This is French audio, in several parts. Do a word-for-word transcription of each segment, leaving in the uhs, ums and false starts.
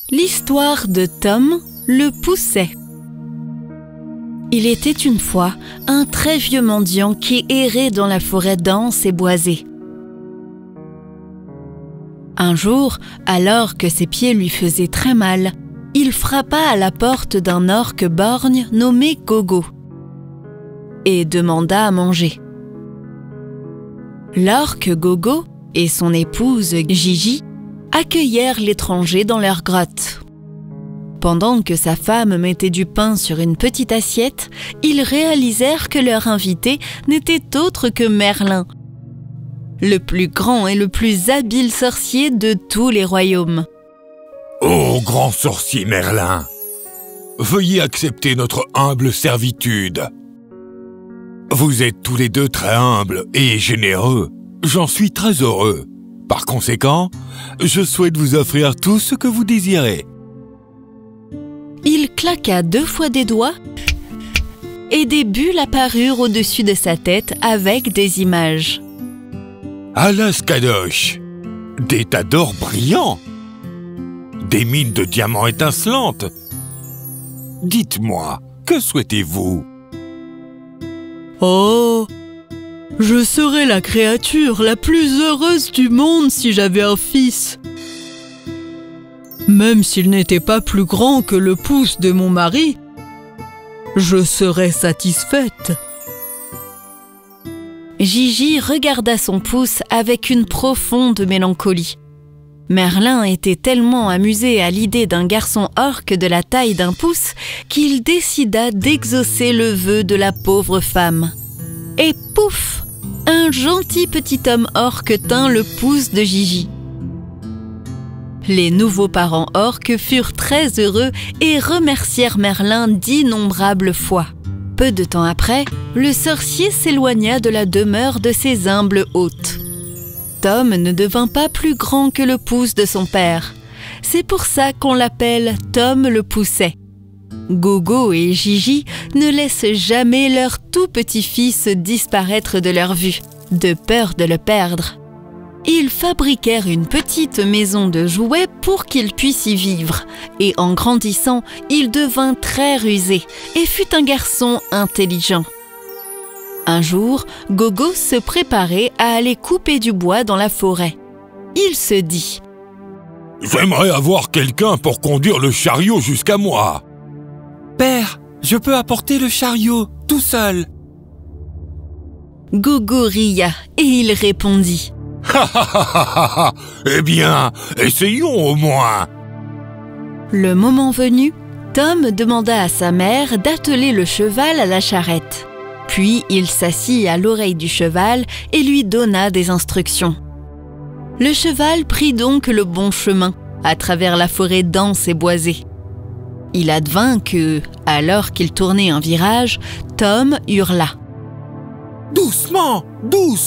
L'histoire de Tom le Pousset. Il était une fois un très vieux mendiant qui errait dans la forêt dense et boisée. Un jour, alors que ses pieds lui faisaient très mal, il frappa à la porte d'un orque borgne nommé Gogo et demanda à manger. L'orque Gogo et son épouse Gigi accueillèrent l'étranger dans leur grotte. Pendant que sa femme mettait du pain sur une petite assiette, ils réalisèrent que leur invité n'était autre que Merlin, le plus grand et le plus habile sorcier de tous les royaumes. « Ô grand sorcier Merlin, veuillez accepter notre humble servitude. Vous êtes tous les deux très humbles et généreux. J'en suis très heureux. Par conséquent, je souhaite vous offrir tout ce que vous désirez. » Il claqua deux fois des doigts et des bulles apparurent au-dessus de sa tête avec des images. Alas Kadosh, des tas d'or brillants, des mines de diamants étincelantes. Dites-moi, que souhaitez-vous? Oh, je serais la créature la plus heureuse du monde si j'avais un fils. Même s'il n'était pas plus grand que le pouce de mon mari, je serais satisfaite. Gigi regarda son pouce avec une profonde mélancolie. Merlin était tellement amusé à l'idée d'un garçon orque de la taille d'un pouce qu'il décida d'exaucer le vœu de la pauvre femme. Et pouf! Un gentil petit homme orque tint le pouce de Gigi. Les nouveaux parents orques furent très heureux et remercièrent Merlin d'innombrables fois. Peu de temps après, le sorcier s'éloigna de la demeure de ses humbles hôtes. Tom ne devint pas plus grand que le pouce de son père. C'est pour ça qu'on l'appelle Tom le Pousset. Gogo et Gigi ne laissent jamais leur tout petit-fils disparaître de leur vue, de peur de le perdre. Ils fabriquèrent une petite maison de jouets pour qu'il puisse y vivre, et en grandissant, il devint très rusé et fut un garçon intelligent. Un jour, Gogo se préparait à aller couper du bois dans la forêt. Il se dit « J'aimerais avoir quelqu'un pour conduire le chariot jusqu'à moi. »« Père, je peux apporter le chariot, tout seul. » Gogo ria et il répondit « Ha ha ha ha ha! Eh bien, essayons au moins !» Le moment venu, Tom demanda à sa mère d'atteler le cheval à la charrette. Puis il s'assit à l'oreille du cheval et lui donna des instructions. Le cheval prit donc le bon chemin, à travers la forêt dense et boisée. Il advint que, alors qu'il tournait un virage, Tom hurla. « Doucement, doucement !»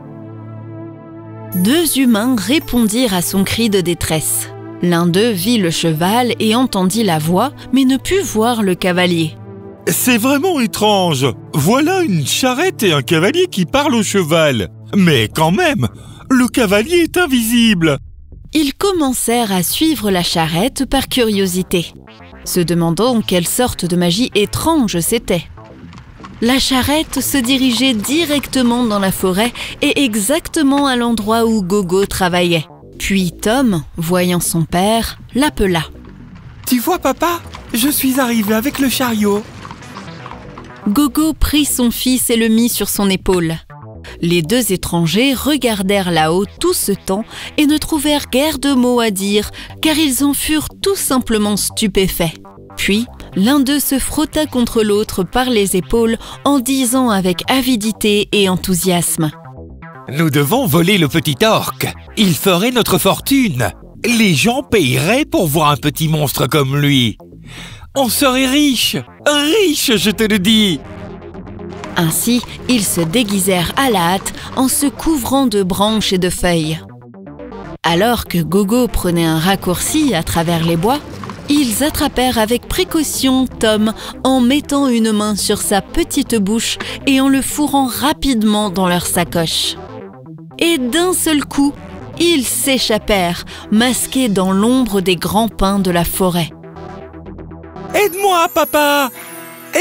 Deux humains répondirent à son cri de détresse. L'un d'eux vit le cheval et entendit la voix, mais ne put voir le cavalier. « C'est vraiment étrange. Voilà une charrette et un cavalier qui parlent au cheval. Mais quand même, le cavalier est invisible. » Ils commencèrent à suivre la charrette par curiosité, se demandant quelle sorte de magie étrange c'était. La charrette se dirigeait directement dans la forêt et exactement à l'endroit où Gogo travaillait. Puis Tom, voyant son père, l'appela. « Tu vois papa, je suis arrivé avec le chariot. » Gogo prit son fils et le mit sur son épaule. Les deux étrangers regardèrent là-haut tout ce temps et ne trouvèrent guère de mots à dire, car ils en furent tout simplement stupéfaits. Puis, l'un d'eux se frotta contre l'autre par les épaules en disant avec avidité et enthousiasme. « Nous devons voler le petit orque. Il ferait notre fortune. Les gens paieraient pour voir un petit monstre comme lui. On serait riche, riche, je te le dis. » Ainsi, ils se déguisèrent à la hâte en se couvrant de branches et de feuilles. Alors que Gogo prenait un raccourci à travers les bois, ils attrapèrent avec précaution Tom en mettant une main sur sa petite bouche et en le fourrant rapidement dans leur sacoche. Et d'un seul coup, ils s'échappèrent, masqués dans l'ombre des grands pins de la forêt. « Aide-moi, papa! Aide-moi !»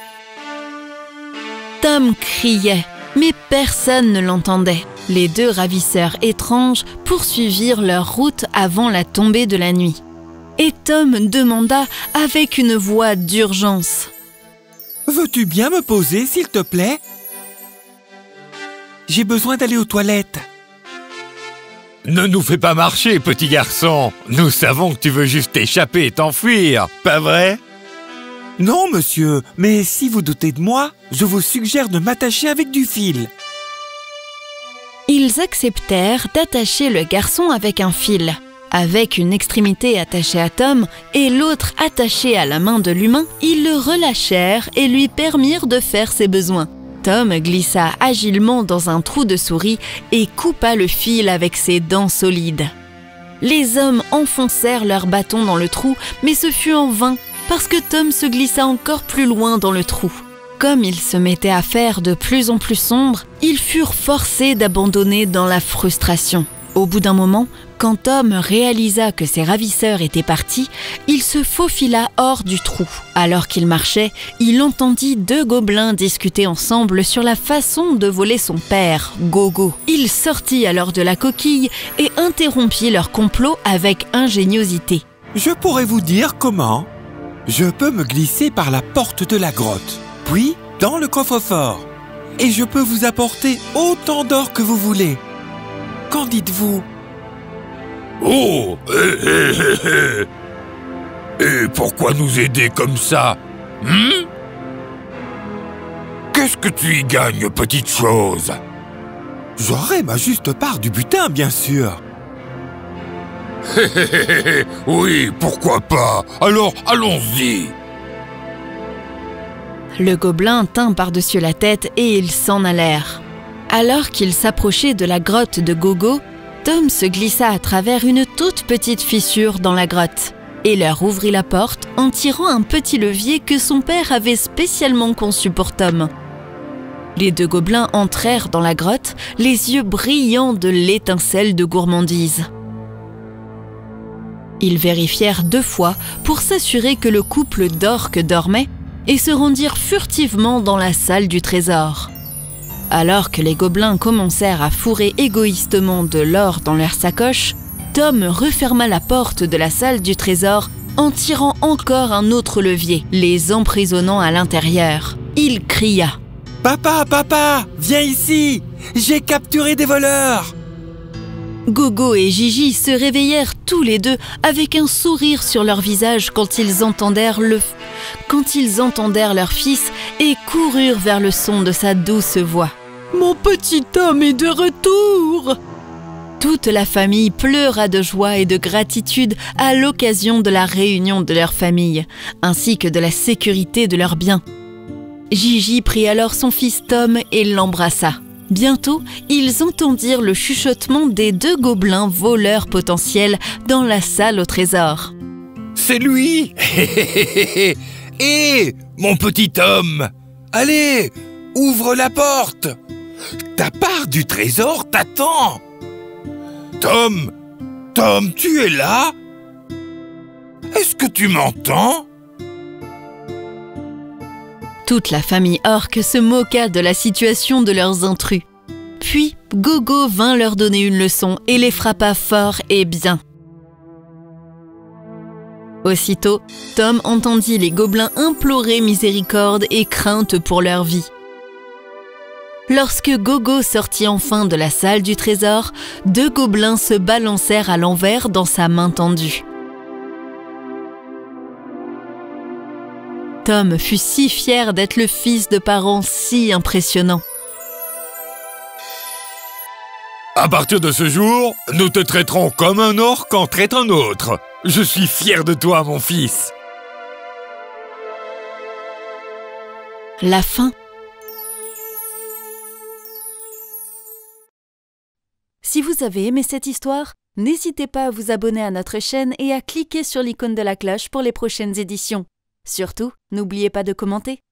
Tom criait, mais personne ne l'entendait. Les deux ravisseurs étranges poursuivirent leur route avant la tombée de la nuit. Et Tom demanda avec une voix d'urgence. « Veux-tu bien me poser, s'il te plaît? J'ai besoin d'aller aux toilettes. » Ne nous fais pas marcher, petit garçon. Nous savons que tu veux juste t'échapper et t'enfuir, pas vrai? Non, monsieur, mais si vous doutez de moi, je vous suggère de m'attacher avec du fil. Ils acceptèrent d'attacher le garçon avec un fil. Avec une extrémité attachée à Tom et l'autre attachée à la main de l'humain, ils le relâchèrent et lui permirent de faire ses besoins. Tom glissa agilement dans un trou de souris et coupa le fil avec ses dents solides. Les hommes enfoncèrent leurs bâtons dans le trou, mais ce fut en vain, parce que Tom se glissa encore plus loin dans le trou. Comme il se mettait à faire de plus en plus sombre, ils furent forcés d'abandonner dans la frustration. Au bout d'un moment, quand Tom réalisa que ses ravisseurs étaient partis, il se faufila hors du trou. Alors qu'il marchait, il entendit deux gobelins discuter ensemble sur la façon de voler son père, Gogo. Il sortit alors de la coquille et interrompit leur complot avec ingéniosité. Je pourrais vous dire comment. Je peux me glisser par la porte de la grotte, puis dans le coffre-fort. Et je peux vous apporter autant d'or que vous voulez. Qu'en dites-vous? Oh, hé, hé, hé, hé. Et pourquoi nous aider comme ça? hmm Qu'est-ce que tu y gagnes, petite chose? J'aurai ma juste part du butin, bien sûr. Hé, hé, hé, hé. Oui, pourquoi pas? Alors, allons-y. Le gobelin tint par-dessus la tête et ils s'en allèrent. Alors qu'ils s'approchaient de la grotte de Gogo, Tom se glissa à travers une toute petite fissure dans la grotte et leur ouvrit la porte en tirant un petit levier que son père avait spécialement conçu pour Tom. Les deux gobelins entrèrent dans la grotte, les yeux brillants de l'étincelle de gourmandise. Ils vérifièrent deux fois pour s'assurer que le couple d'orques dormait et se rendirent furtivement dans la salle du trésor. Alors que les gobelins commencèrent à fourrer égoïstement de l'or dans leur sacoche, Tom referma la porte de la salle du trésor en tirant encore un autre levier, les emprisonnant à l'intérieur. Il cria « Papa, papa, viens ici! J'ai capturé des voleurs !» Gogo et Gigi se réveillèrent tous les deux avec un sourire sur leur visage quand ils entendèrent le... quand ils entendèrent leur fils et coururent vers le son de sa douce voix. « Mon petit homme est de retour !» Toute la famille pleura de joie et de gratitude à l'occasion de la réunion de leur famille, ainsi que de la sécurité de leurs biens. Gigi prit alors son fils Tom et l'embrassa. Bientôt, ils entendirent le chuchotement des deux gobelins voleurs potentiels dans la salle au trésor. « C'est lui! Hé, hey, mon petit homme! Allez, ouvre la porte! Ta part du trésor t'attend! Tom! Tom, tu es là? Est-ce que tu m'entends? » Toute la famille orque se moqua de la situation de leurs intrus. Puis, Gogo vint leur donner une leçon et les frappa fort et bien. Aussitôt, Tom entendit les gobelins implorer miséricorde et crainte pour leur vie. Lorsque Gogo sortit enfin de la salle du trésor, deux gobelins se balancèrent à l'envers dans sa main tendue. Tom fut si fier d'être le fils de parents si impressionnants. À partir de ce jour, nous te traiterons comme un orque en traite un autre. Je suis fier de toi, mon fils. La fin. Si vous avez aimé cette histoire, n'hésitez pas à vous abonner à notre chaîne et à cliquer sur l'icône de la cloche pour les prochaines éditions. Surtout, n'oubliez pas de commenter.